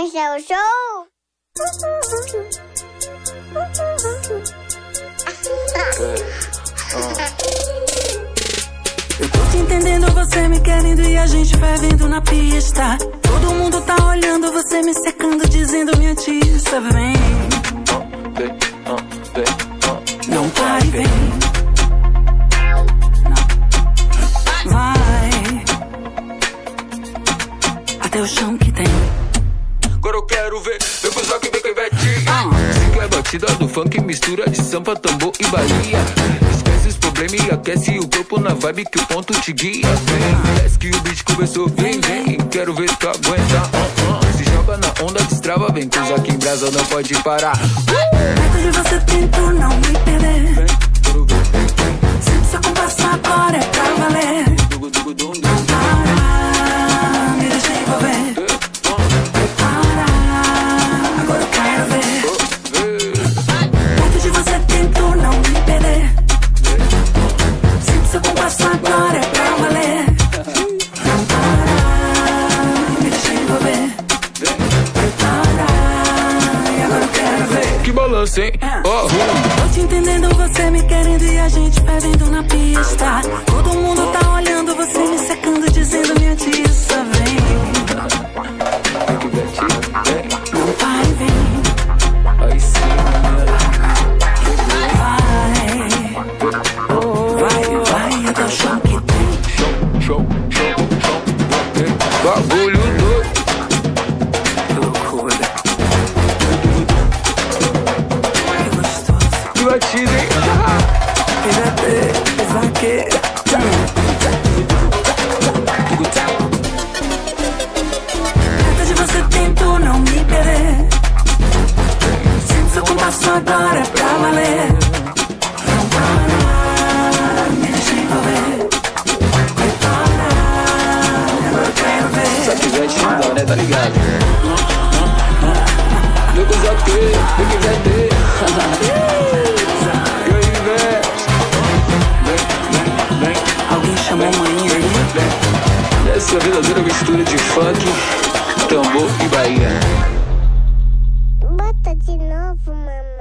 Esse é o show? Eu tô te entendendo, você me querendo e a gente fervendo na pista. Todo mundo tá olhando, você me secando, dizendo minha artista, vem. Não pare, vem. Não. Vai até o chão que tem. Agora eu quero ver, vem pro Zoc, vem com Ivetinha. Se quer batida do funk, mistura de samba, tambor e Bahia. Esquece os problemas e aquece o corpo na vibe que o ponto te guia. Vem, parece que o beat começou, vem, vem. Quero ver tu aguenta, Se joga na onda, destrava, vem com o Zoc em brasa, não pode parar. Perto de você tento não me perder. Vem, quero ver, Se precisa compassar agora é pra valer. Não para, me deixa envolver. Agora eu quero ver. Perto de você tento não me perder. Se precisa compassar agora é pra valer. Não para, me deixa envolver. E agora eu quero ver. que balança, hein? Tô te entendendo, você me querendo e a gente fervendo na pista. Todo mundo tá olhando, você me secando, dizendo minha artista, vem. Não pare, vem. Aí sim, Vai até o chão que tem. show. Bagulho doido. Que loucura. Que gostoso. Que batida, hein? Perto de você tento não me perder. Sinto seu compasso agora é pra valer. Não para, me deixa envolver. Vai parar, agora eu quero ver. Se quiser te mandar, né? Tá ligado? Vem com o Zoc, vem que vai ter. E aí, vem. Alguém chamou a mãe aí? Essa é a verdadeira mistura de funk, tambor e Bahia. Bota de novo, mamãe.